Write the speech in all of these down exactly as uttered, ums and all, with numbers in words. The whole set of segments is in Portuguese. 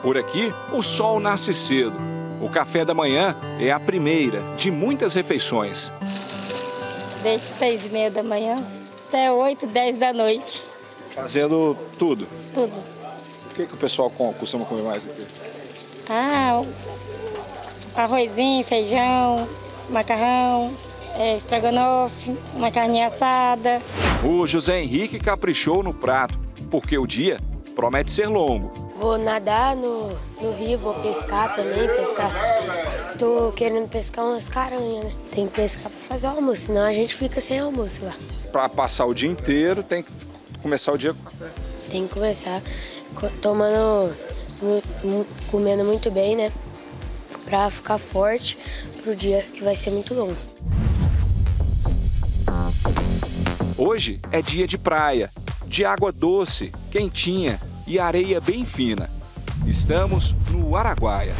Por aqui, o sol nasce cedo. O café da manhã é a primeira de muitas refeições. Desde seis e meia da manhã até oito, dez da noite. Fazendo tudo? Tudo. O que, que o pessoal costuma comer mais aqui? Ah, arrozinho, feijão, macarrão, é, estrogonofe, uma carninha assada. O José Henrique caprichou no prato, porque o dia promete ser longo. Vou nadar no, no rio, vou pescar também, pescar. Tô querendo pescar umas caranhas, né? Tem que pescar pra fazer o almoço, senão a gente fica sem almoço lá. Para passar o dia inteiro, tem que começar o dia com café. Tem que começar tomando, comendo muito bem, né? Pra ficar forte pro dia que vai ser muito longo. Hoje é dia de praia, de água doce, quentinha e areia bem fina. Estamos no Araguaia.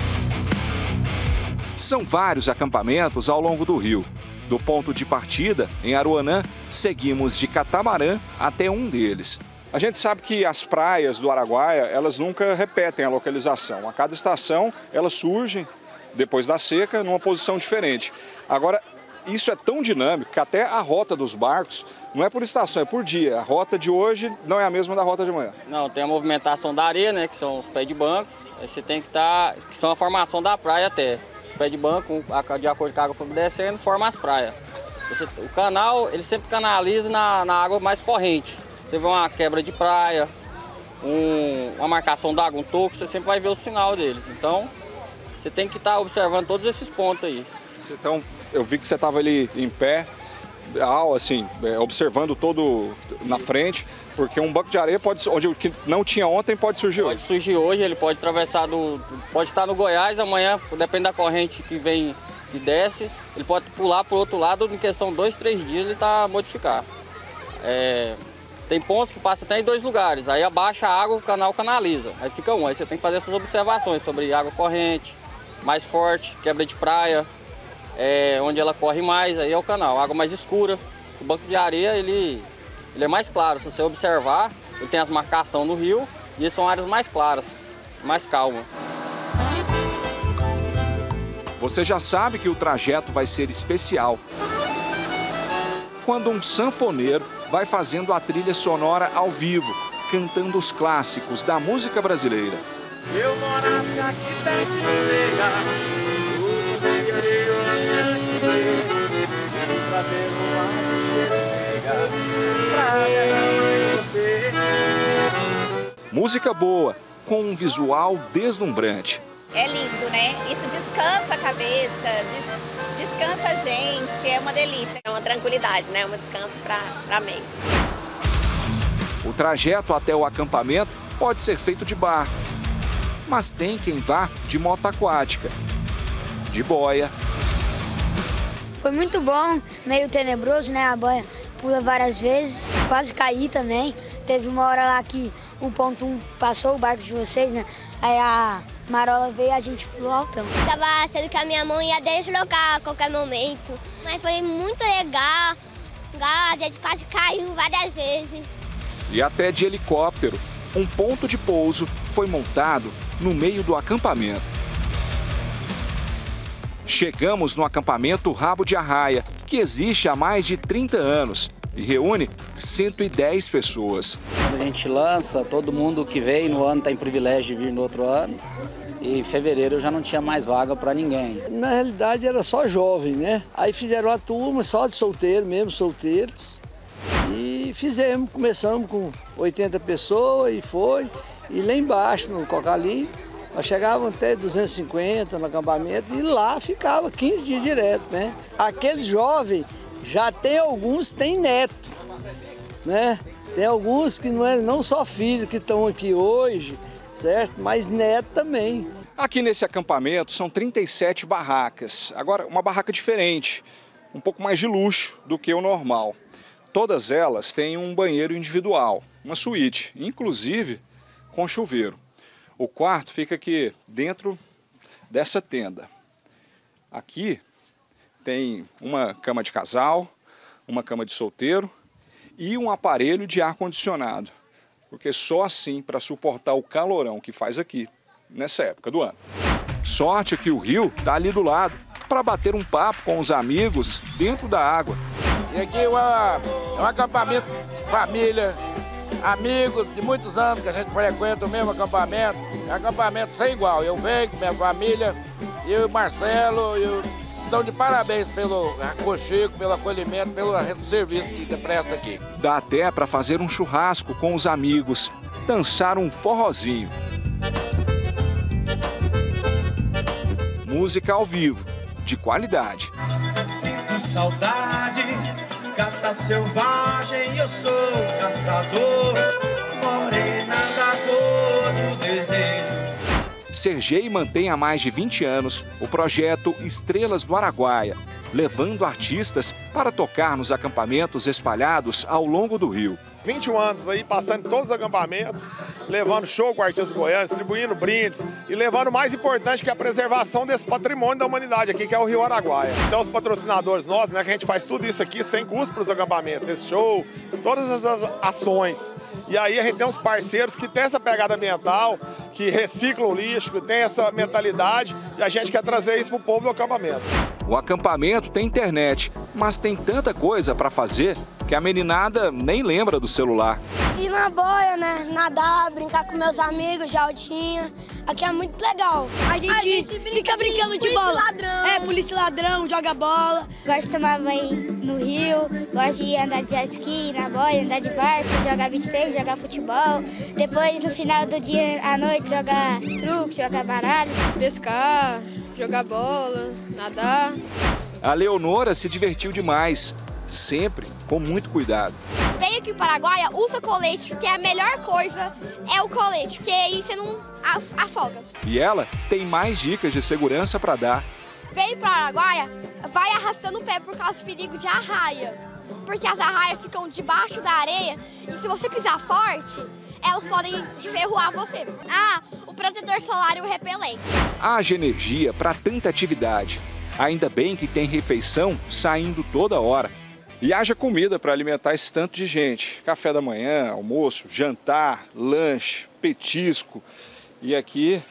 São vários acampamentos ao longo do rio. Do ponto de partida, em Aruanã, seguimos de catamarã até um deles. A gente sabe que as praias do Araguaia, elas nunca repetem a localização. A cada estação, elas surgem, depois da seca, numa posição diferente. Agora, isso é tão dinâmico que até a rota dos barcos não é por estação, é por dia. A rota de hoje não é a mesma da rota de amanhã. Não, tem a movimentação da areia, né, que são os pés de bancos. Aí você tem que estar, que são a formação da praia até. Os pés de banco, de acordo com a água for descendo, forma as praias. Você, o canal, ele sempre canaliza na, na água mais corrente. Você vê uma quebra de praia, um, uma marcação d'água, um toco, você sempre vai ver o sinal deles. Então, você tem que estar observando todos esses pontos aí. Então, eu vi que você estava ali em pé, assim, observando todo na frente, porque um banco de areia pode, onde o que não tinha ontem pode surgir hoje. Pode surgir hoje, ele pode atravessar do, pode estar no Goiás, amanhã, depende da corrente que vem e desce, ele pode pular para o outro lado, em questão de dois, três dias ele está modificar. É, tem pontos que passam até em dois lugares, aí abaixa a água, o canal canaliza, aí fica um, aí você tem que fazer essas observações sobre água corrente, mais forte, quebra de praia. É, onde ela corre mais, aí é o canal. Água mais escura. O banco de areia, ele, ele é mais claro. Se você observar, ele tem as marcações no rio e são áreas mais claras, mais calmas. Você já sabe que o trajeto vai ser especial. Quando um sanfoneiro vai fazendo a trilha sonora ao vivo, cantando os clássicos da música brasileira. Eu morasse aqui perto de Música boa, com um visual deslumbrante. É lindo, né? Isso descansa a cabeça, des, descansa a gente, é uma delícia. É uma tranquilidade, né? Um descanso para a mente. O trajeto até o acampamento pode ser feito de barco, mas tem quem vá de moto aquática, de boia. Foi muito bom, meio tenebroso, né? A boia pula várias vezes, quase caí também. Teve uma hora lá que o ponto um passou o barco de vocês, né? Aí a marola veio e a gente pulou altão. Tava achando que a minha mão ia deslocar a qualquer momento, mas foi muito legal. A gente quase caiu várias vezes. E até de helicóptero, um ponto de pouso foi montado no meio do acampamento. Chegamos no acampamento Rabo de Arraia, que existe há mais de trinta anos e reúne cento e dez pessoas. Quando a gente lança, todo mundo que veio no ano tem privilégio de vir no outro ano. E em fevereiro eu já não tinha mais vaga para ninguém. Na realidade era só jovem, né? Aí fizeram a turma só de solteiro, mesmo solteiros. E fizemos, começamos com oitenta pessoas e foi. E lá embaixo, no Cocalim, nós chegávamos até duzentos e cinquenta no acampamento e lá ficava quinze dias direto, né? Aquele jovem, já tem alguns, tem neto, né? Tem alguns que não é não só filhos que estão aqui hoje, certo? Mas neto também. Aqui nesse acampamento são trinta e sete barracas. Agora, uma barraca diferente, um pouco mais de luxo do que o normal. Todas elas têm um banheiro individual, uma suíte, inclusive com chuveiro. O quarto fica aqui dentro dessa tenda. Aqui tem uma cama de casal, uma cama de solteiro e um aparelho de ar-condicionado. Porque só assim, para suportar o calorão que faz aqui, nessa época do ano. Sorte que o rio está ali do lado, para bater um papo com os amigos dentro da água. E aqui é, uma, é um acampamento família, amigos de muitos anos que a gente frequenta o mesmo acampamento. É um acampamento sem igual. Eu venho com minha família, eu e o Marcelo, eu estão de parabéns pelo aconchego, pelo acolhimento, pelo serviço que presta aqui. Dá até para fazer um churrasco com os amigos, dançar um forrozinho. Música ao vivo, de qualidade. Sinto saudade, gata selvagem, eu sou caçador, morena da cor do desejo. Sergei mantém há mais de vinte anos o projeto Estrelas do Araguaia, levando artistas para tocar nos acampamentos espalhados ao longo do rio. vinte e um anos aí, passando em todos os acampamentos, levando show com artistas goianos, distribuindo brindes e levando o mais importante, que é a preservação desse patrimônio da humanidade aqui, que é o Rio Araguaia. Então, os patrocinadores nossos, né, que a gente faz tudo isso aqui sem custo para os acampamentos, esse show, todas as ações. E aí a gente tem uns parceiros que tem essa pegada ambiental, que reciclam o lixo, que tem essa mentalidade, e a gente quer trazer isso para o povo do acampamento. O acampamento tem internet, mas tem tanta coisa para fazer que a meninada nem lembra do celular. Ir na boia, né? Nadar, brincar com meus amigos de altinha. Aqui é muito legal. A gente, a gente fica, fica brincando de bola. Ladrão. É, polícia ladrão, joga bola. Gosto de tomar banho no rio, gosto de andar de jet ski, na boia, andar de barco, jogar beach tennis, jogar futebol. Depois, no final do dia, à noite, jogar truque, jogar baralho. Pescar, jogar bola, nadar. A Leonora se divertiu demais, sempre com muito cuidado. Vem aqui para Araguaia, usa colete, porque a melhor coisa é o colete, porque aí você não afoga. E ela tem mais dicas de segurança para dar. Vem para Araguaia, vai arrastando o pé por causa do perigo de arraia, porque as arraias ficam debaixo da areia e se você pisar forte, elas podem enferruar você. Ah, o protetor solar e o repelente. Haja energia para tanta atividade. Ainda bem que tem refeição saindo toda hora. E haja comida para alimentar esse tanto de gente. Café da manhã, almoço, jantar, lanche, petisco. E aqui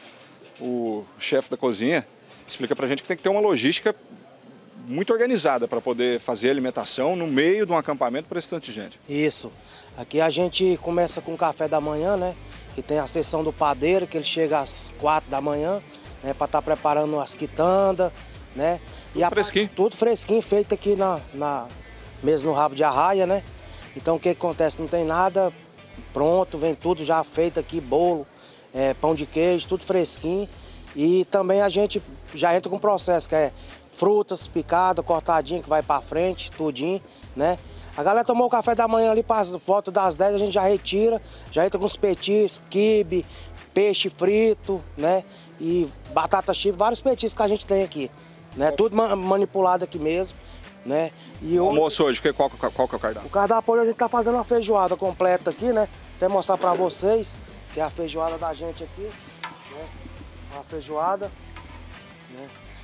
o chefe da cozinha explica para a gente que tem que ter uma logística muito organizada para poder fazer alimentação no meio de um acampamento para esse tanto de gente. Isso. Aqui a gente começa com o café da manhã, né? Que tem a sessão do padeiro, que ele chega às quatro da manhã, né? Para estar tá preparando as quitandas, né? Tudo e fresquinho? A, tudo fresquinho, feito aqui na, na, mesmo no rabo de arraia, né? Então o que acontece? Não tem nada pronto, vem tudo já feito aqui, bolo, é, pão de queijo, tudo fresquinho. E também a gente já entra com o processo, que é frutas picadas, cortadinha, que vai para frente, tudinho, né? A galera tomou o café da manhã ali, para volta das dez, a gente já retira, já entra com os petis, quibe, peixe frito, né? E batata chip, vários petis que a gente tem aqui, né? Tudo manipulado aqui mesmo, né? E o almoço hoje, qual, qual, qual que é o cardápio? O cardápio hoje a gente tá fazendo uma feijoada completa aqui, né? Até mostrar para vocês, que é a feijoada da gente aqui, né? Uma feijoada, né?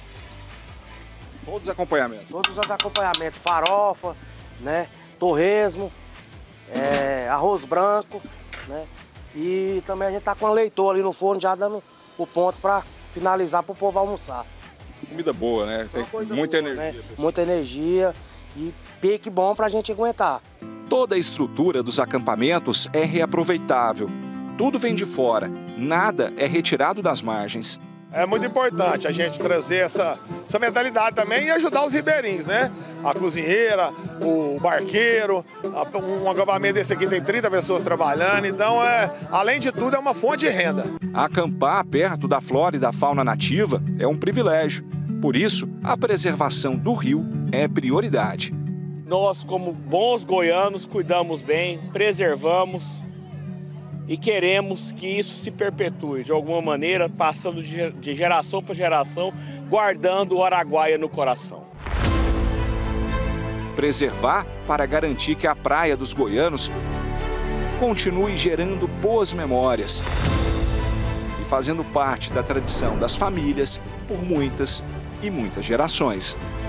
Todos os acompanhamentos? Todos os acompanhamentos, farofa, né? Torresmo, é, arroz branco, né? E também a gente tá com a leitor ali no forno, já dando o ponto para finalizar para o povo almoçar. Comida boa, né? Tem muita boa, energia. Né? Muita energia e pique bom para a gente aguentar. Toda a estrutura dos acampamentos é reaproveitável. Tudo vem de fora, nada é retirado das margens. É muito importante a gente trazer essa, essa mentalidade também e ajudar os ribeirinhos, né? A cozinheira, o barqueiro, um acampamento desse aqui tem trinta pessoas trabalhando, então, é, além de tudo, é uma fonte de renda. Acampar perto da flora e da fauna nativa é um privilégio. Por isso, a preservação do rio é prioridade. Nós, como bons goianos, cuidamos bem, preservamos e queremos que isso se perpetue de alguma maneira, passando de geração para geração, guardando o Araguaia no coração. Preservar para garantir que a praia dos goianos continue gerando boas memórias e fazendo parte da tradição das famílias por muitas e muitas gerações.